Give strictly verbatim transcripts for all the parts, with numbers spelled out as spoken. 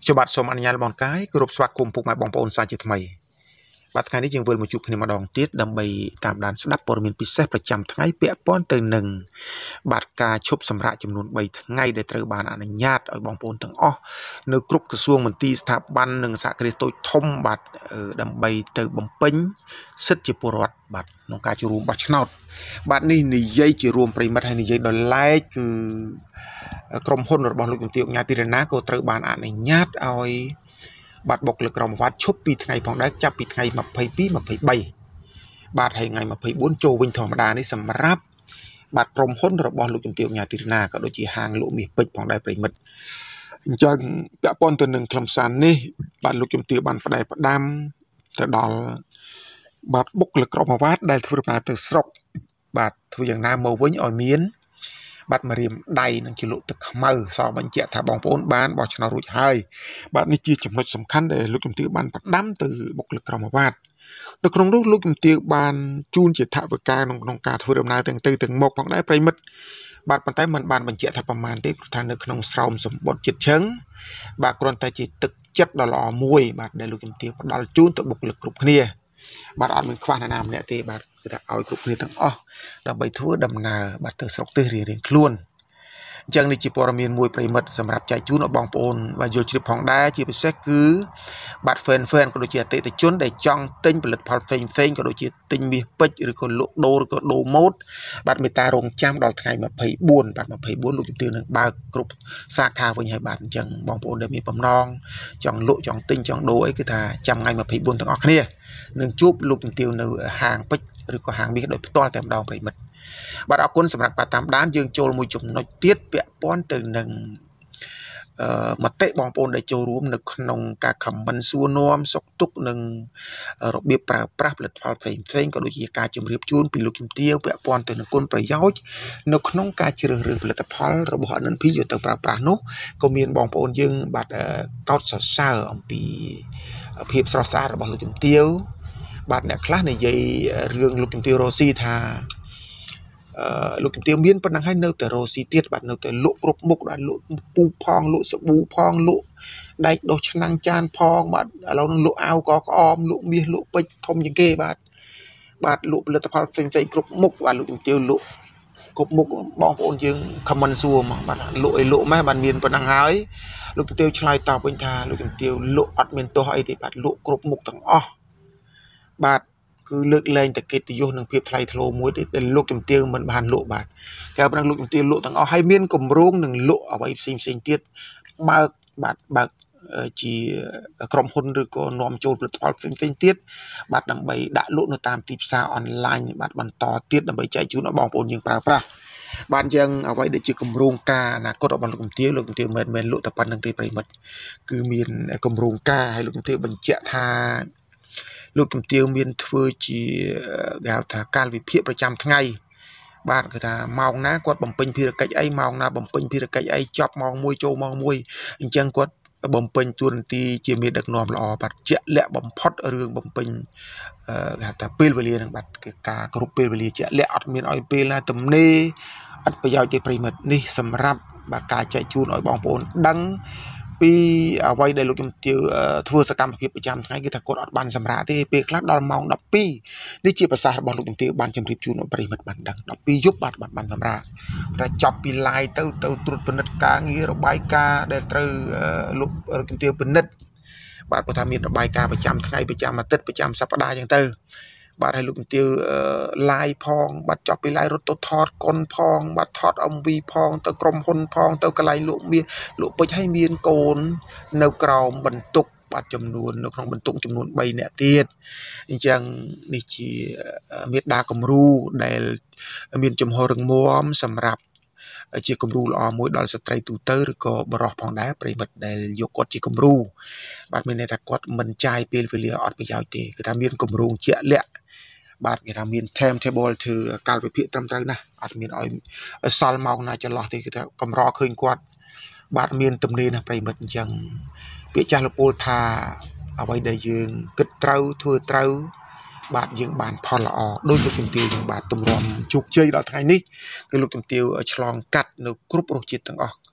Cho bạn xong anh nhá bọn cái group swag cùng phục mại bóng bóng xa chết mày bạn cái nàyយើងវិលមកជួបគ្នាម្ដងទៀតដើម្បីតាមដានស្ដាប់ព័ត៌មានពិសេសប្រចាំថ្ងៃពាក់ព័ន្ធទៅនឹងបាទការឈប់សម្រាកចំនួនបីថ្ងៃដែលត្រូវបានអនុញ្ញាតឲ្យបងប្អូនទាំងអស់នៅគ្រប់ក្រសួងមន្ទីរស្ថាប័ននិងសហគ្រាសតូចធំបាទដើម្បីទៅបំពេញសិទ្ធិជាពលរដ្ឋបាទក្នុងការចូលរួមបោះឆ្នោតបាទនេះនិយាយជារួមប្រិមិត្តហើយនិយាយដល់ឡែកគឺក្រុមហ៊ុនរបស់លោកជំទាវកញ្ញាទីរណាក៏ត្រូវបានអនុញ្ញាតឲ្យបាទបុគ្គលិកក្រុមវត្តឈប់ពីថ្ងៃផងដែរចាប់ពីថ្ងៃម្ភៃពីរ ម្ភៃបីបាទហើយថ្ងៃម្ភៃបួនចូលវិញធម្មតានេះសម្រាប់បាទក្រុមហ៊ុនរបស់លោកជំទាវកញ្ញាទីរណាក៏ដូចជាហាងលក់មាសពេជ្រផងដែរប្រិមិត្តអញ្ចឹងពាក់ព័ន្ធទៅនឹងខ្លឹមសារនេះបាទលោកជំទាវបានផ្ដែផ្ដាំទៅដល់បាទបុគ្គលិកក្រុមវត្តដែលធ្វើដំណើរទៅស្រុកបាទធ្វើយ៉ាងណាមកវិញឲ្យមានបាទមករៀមដៃនឹងជាលក់ទឹកខ្មៅសបញ្ជាក់ថាបងប្អូនបានបោះឆ្នោតរួចហើយបាទនេះជាចំណុចសំខាន់ដែលលោកជំទាវបានផ្ដាំទៅបុគ្គលិកក្រុមអាវ៉ាត់នៅក្នុងនោះលោកជំទាវបានជូនជាថវិកាក្នុងក្នុងការធ្វើដំណើរទាំងទៅទាំងមកផងដែរប្រិមិត្តបាទប៉ុន្តែมันបានបញ្ជាក់ថាប្រមាណទេព្រោះថានៅក្នុងស្រោមសម្បត្តិចិត្តឈឹងបាទគ្រាន់តែជាទឹកចិត្តដ៏ល្អមួយបាទដែលលោកជំទាវផ្ដល់ជូនទៅបុគ្គលិកគ្រប់គ្នាបាទអត់មានខ្វះនរណាម្នាក់ទេបាទគឺថាឲ្យគ្រប់គ្នាទាំងអស់ដើម្បីធ្វើដំណើរបាទទៅស្រុកទេសរៀងៗខ្លួនអញ្ចឹងនេះជាព័ត៌មានមួយប្រិមិត្តសម្រាប់ចែកជូនដល់បងប្អូនបាទយល់ជ្រាបផងដែរជាពិសេសគឺបាទ fan fan ក៏ដូចជាអតិថិជនដែលចង់ទិញផលិតផលផ្សេងផ្សេងក៏ដូចជាទិញមាសពេជ្រឬក៏លក់ដូរឬក៏ដូរម៉ូតបាទមេត្តារងចាំដល់ថ្ងៃម្ភៃបួនបាទម្ភៃបួនលោកជំទាវនឹងបើកគ្រប់សាខាវិញហើយបាទអញ្ចឹងបងប្អូនដែលមានបំណងចង់លក់ចង់ទិញចង់ដូរអីគឺថាចាំថ្ងៃម្ភៃបួនទាំងអស់គ្នានឹងជួបលោកជំទាវនៅហាងពេជ្រឬក៏ហាងមាសដោយផ្ទាល់តែម្ដងប្រិមិត្តបាទអរគុណសម្រាប់ការតាមដានយើងចូលមួយចំណុចទៀតពាក់ព័ន្ធទៅនឹងអឺមតិបងប្អូនដែលចូលរួមនៅក្នុងការខមមិនសួរនាំសុខទុក្ខនិងរបៀបប្រើប្រាស់ផលិតផលផ្សេងផ្សេងក៏ដូចជាការជម្រាបជូនពីលោកជំទាវពាក់ព័ន្ធទៅនឹងគុណប្រយោជន៍នៅក្នុងការជ្រើសរើសផលិតផលរបស់ អិន អិន ភី យកទៅប្រើប្រាស់នោះក៏មានបងប្អូនយើងបាទកោតសរសើរអំពីភាពស្រស់ស្អាតរបស់លោកជំទាវបាទអ្នកខ្លះនិយាយរឿងលោកជំទាវរស់ស៊ីថាអឺលោកជំទាវមានប៉ុណ្ណឹងហើយនៅតែរស់ស៊ីទៀតបាទនៅតែលក់គ្រប់មុខដល់លក់ពូផងលក់សាប៊ូផងលក់ដែកដុសឆ្នាំងចានផងបាទឥឡូវនឹងលក់អាវកក្អមលក់មាសលក់ពេជ្រធំជាងគេបាទបាទលក់ផលិតផលផ្សេងៗគ្រប់មុខបាទលោកជំទាវលក់គ្រប់មុខបងប្អូនយើងខមមិនសួរមកបាទលក់អីលក់ម៉េះបាទមានប៉ុណ្ណឹងហើយលោកជំទាវឆ្លើយតបវិញថាលោកជំទាវលក់អត់មានទោសអីទេបាទលក់គ្រប់មុខទាំងអស់បាទគឺលើកលែងតែកិត្តិយសនិងភាពថ្លៃថ្នូរមួយទេដែលលោកជំទាវមិនបានលក់បាទតែប៉ុណ្ណឹងលោកជំទាវលក់ទាំងអស់ហើយមានគម្រោងនឹងលក់អ្វីផ្សេងផ្សេងទៀតបើកបាទបើកជាក្រុមហ៊ុនឬក៏នាំចូលផលិតផលផ្សេងផ្សេងទៀតបាទដើម្បីដាក់លក់នៅតាមទីផ្សារអនឡាញបាទបន្តទៀតដើម្បីចែកជូនដល់បងប្អូនយើងប្រើប្រាស់បាទយ៉ាងអ្វីដែលជាគម្រោងការអនាគតរបស់លោកជំទាវលោកជំទាវមិនមែនលក់តែប៉ុណ្្នឹងទេប្រិមិត្តគឺមានគម្រោងការឲ្យលោកជំទាវបញ្ជាក់ថាលោកជំទាវមានធ្វើជាគេហៅថាកាលវិភាគប្រចាំថ្ងៃបាទគឺថាម៉ោងណាគាត់បំពេញភារកិច្ចអីម៉ោងណាបំពេញភារកិច្ចអីចប់ម៉ោងមួយចូលម៉ោងមួយអញ្ចឹងគាត់បំពេញតួនាទីជាមេដឹកនាំល្អបាទជាក់លាក់បំផុតរឿងបំពេញគេហៅថាពេលវេលានឹងបាទការគ្រប់ពេលវេលាជាក់លាក់អត់មានឲ្យពេលណាទំនេរអត់ប្រយោជន៍ទេប្រិមិត្តនេះសម្រាប់បាទការចែកជូនឲ្យបងប្អូនដឹងពីអ្វីដែលលោកជំទាវធ្វើសកម្មភាពប្រចាំថ្ងៃគឺថាគាត់អត់បានសម្រាកទេពេលខ្លះដល់ម៉ោងដប់ពីរនេះជាប្រសាសន៍របស់លោកជំទាវបានជម្រាបជូនដល់ប្រិមិត្តបានដឹងដប់ពីរយប់បាទបានសម្រាកតែចប់ពី live ទៅទៅត្រួតពិនិត្យការងាររបាយការណ៍ដែលត្រូវលោកជំទាវពិនិត្យបាទគាត់ថាមានរបាយការណ៍ប្រចាំថ្ងៃប្រចាំអាទិត្យប្រចាំសប្តាហ៍អញ្ចឹងទៅបាទឲ្យលោកជំទាវ live ផងបាទចប់ពី live រត់ទៅថតកុនផងបាទថត em វី ផងទៅក្រុមហ៊ុនផងទៅកន្លែងលក់មាសលក់ពេជ្រឲ្យមានកូននៅក្រោមបន្ទុកបាទចំនួននៅក្នុងបន្ទុកចំនួនបីនាក់ទៀតអញ្ចឹងនេះជាមេត្តាគំរូដែលមានចំហររឹងមាំសម្រាប់ជាគំរូល្អមួយដល់ស្ត្រីទូទៅឬក៏បរិសុទ្ធផងដែរប្រិមិត្តដែលយកគាត់ជាគំរូបាទមានន័យថាគាត់មិនចាយពេលវេលាអត់ប្រយោជន៍ទេគឺថាមានគម្រោងជាក់លាក់បាទគេថាមាន time table ធ្វើកាលវិភាគត្រឹមត្រូវណាស់អត់មានឲ្យសល់ម៉ោងណាចន្លោះទេគឺថាកម្រឃើញគាត់បាទមានទំនេរណាស់ប្រិមិត្តអញ្ចឹងពាក្យចាស់លពលថាអ្វីដែលយើងគិតត្រូវធ្វើត្រូវបាទយើងបានផលល្អដោយលោកជំទាវយើងបាទទម្រាំជោគជ័យដល់ថ្ងៃនេះគឺលោកជំទាវឆ្លងកាត់នៅគ្រប់រសជាតិទាំងអស់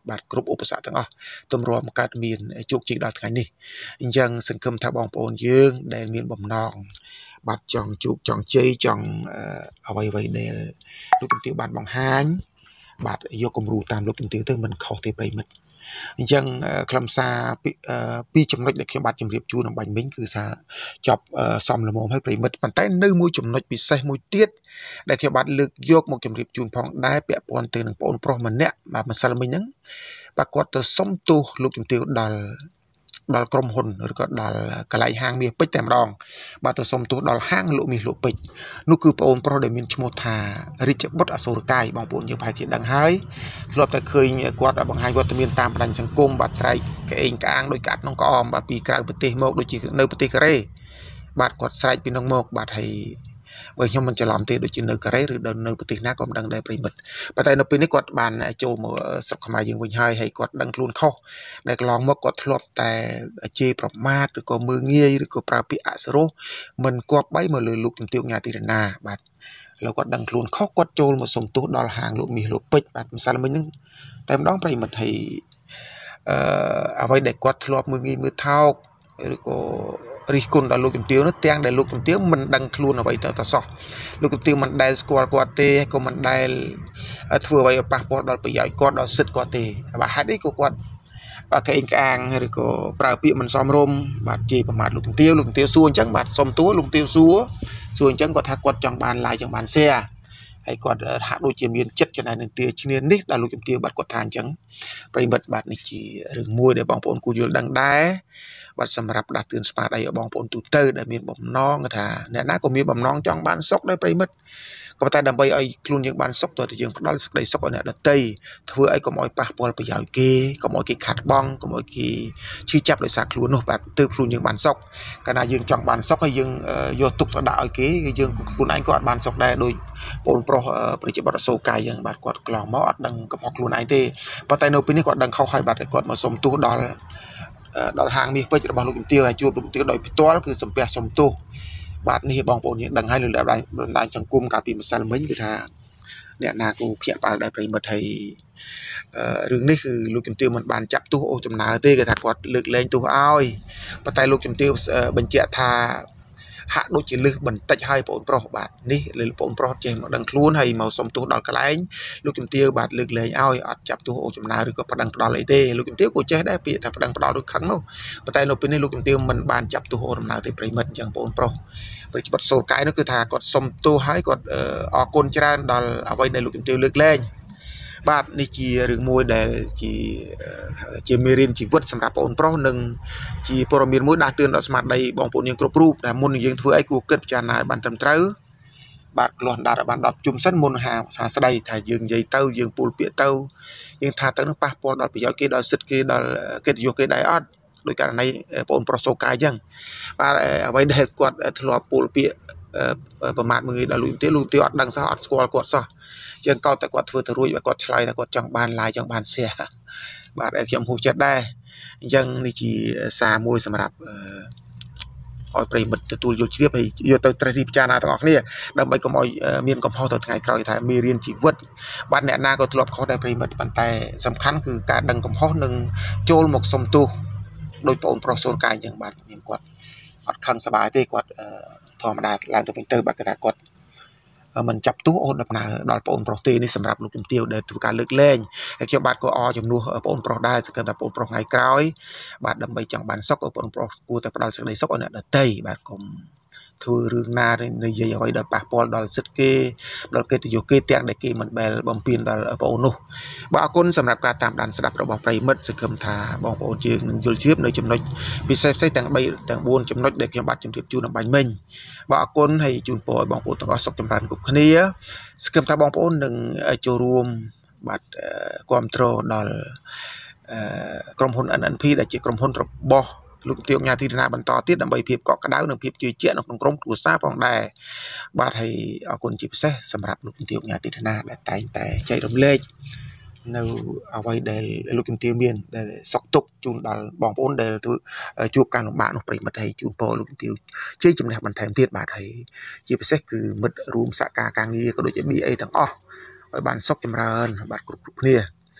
បាទគ្រប់ឧបសគ្គទាំងអស់ទម្រាំកើតមានជោគជ័យដល់ថ្ងៃនេះអញ្ចឹងសង្ឃឹមថាបងប្អូនយើងដែលមានបំណងបាទចង់ជោគចង់ជ័យចង់អ្វីអ្វីដែលលោកជំទាវបានបង្ហាញបាទយកគំរូតាមលោកជំទាវទៅមិនខុសទេប្រិមិត្តអញ្ចឹងខ្លឹមសារពីរចំណុចដែលខ្ញុំបាទជម្រាបជូនអំបញ្ញមិញគឺថាចប់សំលមមឲ្យប្រិមិត្តប៉ុន្តែនៅមួយចំណុចពិសេសមួយទៀតដែលខ្ញុំបាទលើកយកមកជម្រាបជូនផងដែរពាក់ព័ន្ធទៅនឹងបងប្រុសម្នាក់បាទម្សិលមិញហ្នឹងបាទគាត់ទៅសុំទោសលោកជំទាវដល់ដល់ក្រុមហ៊ុនឬក៏ដល់កន្លែងហាងមាសពេជ្រតែម្ដងបាទទៅសុំទោសដល់ហាងលក់មាសលក់ពេជ្រនោះគឺបងប្រុសដែលមានឈ្មោះថារាជបុត្រអសូរកាយបងប្អូនយើងប្រហែលជាដឹងហើយធ្លាប់តែឃើញគាត់បង្ហាញវត្តមានតាមបណ្ដាញសង្គមបាទត្រែកក្អេងក្អាងដោយកាត់ក្នុងក្អមបាទពីក្រៅប្រទេសមកដូចជានៅប្រទេសកូរ៉េបាទគាត់ស្រែកពីនោះមកបាទហើយបើខ្ញុំមិនច្រឡំទេដូចជានៅកូរ៉េឬនៅប្រទេសណាក៏មិនដឹងដែរប្រិមិត្តប៉ុន្តែនៅពេលនេះគាត់បានចូលមកស្រុកខ្មែរយើងវិញហើយហើយគាត់ដឹងខ្លួនខុសដែលកន្លងមកគាត់ធ្លាប់តែជេរប្រមាថឬក៏មើលងាយឬក៏ប្រើពាក្យអសុរោះមិនគប្បីមកលើលោកជំទាវ ញ៉ាទីរណាបាទแล้วគាត់ដឹងខ្លួនខុសគាត់ចូលមកសុំទោសដល់ហាងលក់មាសលក់ពេជ្របាទម្សិលមិញហ្នឹងតែម្ដងប្រិមិត្តហើយអឺអ្វីដែលគាត់ធ្លាប់មើលងាយមើលថោកឬក៏រិះគន់ដល់លោកជំទាវនោះទាំងដែលលោកជំទាវមិនដឹងខ្លួនអ្វីទៅតសោះលោកជំទាវមិនដែលស្គាល់គាត់ទេក៏មិនដែលធ្វើអ្វីឲ្យប៉ះពាល់ដល់ប្រយោជន៍គាត់ដល់សិទ្ធិគាត់ទេបាទហេតុអីក៏គាត់បាទក្អេងក្អាងឬក៏ប្រើពាក្យមិនសមរម្យបាទជេរប្រមាថលោកជំទាវលោកជំទាវសួរអញ្ចឹងបាទសុំទោសលោកជំទាវសួរសួរអញ្ចឹងគាត់ថាគាត់ចង់បាន like ចង់បាន share ហើយគាត់ហាក់ដូចជាមានចិត្តចំណែននឹងទាឈ្នាននេះដល់លោកជំទាវបាទគាត់ថាអញ្ចឹងប្រិមិត្តបាទនេះជារឿងមួយដែលបងប្អូនគួរយល់ដឹងដែរបាទសម្រាប់ដាស់តឿនស្មារតីឲ្យបងប្អូនទូទៅដែលមានបំណងថាអ្នកណាក៏មានបំណងចង់បានសុខដែរប្រិមិត្តក៏តែដើម្បីឲ្យខ្លួនយើងបានសុខតើយើងផ្ដល់សេចក្តីសុខឲ្យអ្នកដទៃធ្វើឲ្យកុំឲ្យប៉ះពាល់ប្រយោជន៍គេកុំឲ្យគេខាត់បងកុំឲ្យគេឈឺចាប់ដោយសារខ្លួននោះបាទទើបខ្លួនយើងបានសុខកាលណាយើងចង់បានសុខហើយយើងយកទុកទៅដាក់ឲ្យគេយើងខ្លួនឯងក៏អត់បានសុខដែរដោយបងប្រុសប្រជាបទអសូរកាយយ៉ាងបាទគាត់កន្លងមកអត់ដឹងកំហុសខ្លួនឯងទេប៉ុន្តែនៅពេលនេះគាត់ដឹងខុសហើយបាទគាត់មកសុំទោសដល់ដល់ហាងមាសពេជ្ររបស់លោកជំទាវហើយជួបលោកជំទាវដោយផ្ទាល់គឺសំពះសុំទោសបាទនេះបងប្អូនយើងដឹងហើយលើបណ្ដាញសង្គមកាលពីម្សិលមិញគឺថាអ្នកណាក៏ភ្ញាក់ផ្អើលដែរប្រិមិត្តហើយរឿងនេះគឺលោកជំទាវមិនបានចាប់ទោសអូសដំណើរទេគេថាគាត់លើកលែងទោសឲ្យប៉ុន្តែលោកជំទាវបញ្ជាក់ថាហាក់ដូចជាលឹះបន្តិចហើយបងប្រុសបាទនេះលើបងប្រុសចេះមកដឹងខ្លួនហើយមកសុំទោសដល់កន្លែងលោកជំទាវបាទលើកលែងឲ្យអត់ចាប់ទោសអូសដំណើរឬក៏ប្តឹងផ្ដាល់អីទេលោកជំទាវក៏ចេះដែរពាក្យថាប្តឹងផ្ដាល់ឬខឹងនោះប៉ុន្តែនៅពេលនេះលោកជំទាវមិនបានចាប់ទោសអូសដំណើរទេប្រិមិត្តអញ្ចឹងបងប្រុសប្រជាបទសូរកាយនោះគឺថាគាត់សុំទោសហើយគាត់អរគុណច្រើនដល់អ្វីដែលលោកជំទាវលើកលែងបាទនេះជារឿងមួយដែលជាជាមេរៀនជីវិតសម្រាប់បងប្រុសនិងជាព័ត៌មានមួយដាស់តឿនដល់ស្មារតីបងប្អូនយើងគ្រប់រូបដែលមុននឹងយើងធ្វើអីគួរគិតពិចារណាឲ្យបានត្រឹមត្រូវបាទកន្លោះដាល់ឲ្យបានដប់ជុំសិនមុនហាសាស្ដីថាយើងនិយាយទៅយើងពូលពាក្យទៅយើងថាទៅនឹងប៉ះពាល់ដល់ប្រយោជន៍គេដល់សិទ្ធិគេដល់កិត្តិយសគេដែរអត់ដោយករណីបងប្រុសសូកាយអញ្ចឹងបាទអ្វីដែលគាត់ធ្លាប់ពូលពាក្យប្រមាថមួយដល់លោកជំទាវលោកជំទាវអត់ដឹងសោះអត់ស្គាល់គាត់សោះជាងកោតតែគាត់ធ្វើទៅរួចបើគាត់ឆ្លើយថាគាត់ចង់បាន like ចង់បាន share បាទខ្ញុំហួសចិត្តដែរអញ្ចឹងនេះជាសារមួយសម្រាប់ឲ្យប្រិមិត្តទទួលយល់ជ្រាបហើយយកទៅត្រេះរិះពិចារណាទាំងអស់គ្នាដើម្បីកុំឲ្យមានកំហុសទៅថ្ងៃក្រោយថាមេរៀនជីវិតបាទអ្នកណាក៏ធ្លាប់ខុសដែរប្រិមិត្តប៉ុន្តែសំខាន់គឺការដឹងកំហុសនិងចូលមកសុំទោសដោយបងប្រុសសូនកាយអញ្ចឹងបាទខ្ញុំគាត់អត់ខឹងសប្បាយទេគាត់ធម្មតាឡើងទៅវិញទៅបាទគាត់ថាគាត់មិនចាប់ទោសអូនដំណើរដល់បងប្រុសទេនេះសម្រាប់លោកជំទាវដែលធ្វើការលើកលែងហើយខ្ញុំបាទក៏អរជំនួសបងប្រុសដែរគឺថាបងប្រុសថ្ងៃក្រោយបាទដើម្បីចង់បានសុខបងប្រុសគួរតែផ្ដល់សេចក្តីសុខឲ្យអ្នកដទៃបាទកុំធ្វើរឿងណានិយាយអ្វីដែលប៉ះពាល់ដល់សិទ្ធិគេដល់កិត្តិយសគេទាំងដែលគេមិនដែលបំពេញដល់បងនោះបាទអរគុណសម្រាប់ការតាមដានស្ដាប់របស់ប្រិមិត្តសង្ឃឹមថាបងប្អូនយើងនឹងយល់ជ្រាបនៅចំណុចពិសេសផ្សេងទាំង3ទាំង4ចំណុចដែលខ្ញុំបាទជម្រាបជូនអំបញ្ញមិញបាទអរគុណហើយជូនពរឲ្យបងប្អូនទាំងអស់សុខចម្រើនគ្រប់គ្នាសង្ឃឹមថាបងប្អូននឹងចូលរួមបាទគ្រប់គ្រងដល់ក្រុមហ៊ុន เอ็น เอ็น พี ដែលជាក្រុមហ៊ុនរបស់លោកជំទាវ ញ៉ាទីរណាបន្តទៀតដើម្បីភាពកក់ក្ដៅនិងភាពជឿជាក់នៅក្នុងក្រុមគ្រួសារផងដែរបាទហើយអរគុណជាពិសេសសម្រាប់លោកជំទាវ ញ៉ាទីរណាដែលតែងតែចែករំលែកនៅអ្វីដែលលោកជំទាវមានដែលសុខទុក្ខជូនដល់បងប្អូនដែលជួបការលំបាកនោះប្រិមិត្តហើយជូនពរលោកជំទាវជ័យជំនះបន្ថែមទៀតបាទហើយជាពិសេសគឺមិត្តរួមសហការការងារក៏ដូចជា ប៊ី អេ ទាំងអស់ឲ្យបានសុខចម្រើនបាទគ្រប់គ្រប់គ្នា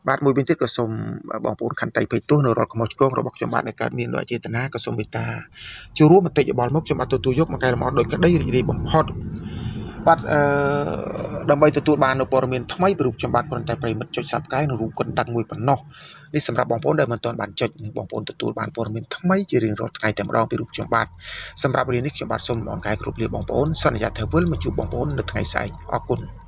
បាទមួយវិញទៀតក៏សូមបងប្អូនខន្តីភ័យទោសនៅរាល់កំហុសឆ្គងរបស់ខ្ញុំបាទដែលកើតមានដោយអចេតនាក៏សូមមេត្តាចូលរួមមតិយោបល់មកខ្ញុំបាទទទួលយកមកកែលម្អដោយក្តីរីករាយបំផុតបាទអឺដើម្បីទទួលបាននូវព័ត៌មានថ្មីពីរូបខ្ញុំបាទគ្រាន់តែប្រិមិត្តចុច Subscribe នៅរូបកណ្ដឹងមួយប៉ុណ្ណោះនេះសម្រាប់បងប្អូនដែលមិនទាន់បានចុចបងប្អូនទទួលបានព័ត៌មានថ្មីជារៀងរាល់ថ្ងៃតែម្ដងពីរូបខ្ញុំបាទសម្រាប់រឿងនេះខ្ញុំបាទសូមអរគុណគ្រប់លាបងប្អូនសន្យាថាវិលមកជួបបងប្អូននៅថ្ងៃស្អែកអរគុណ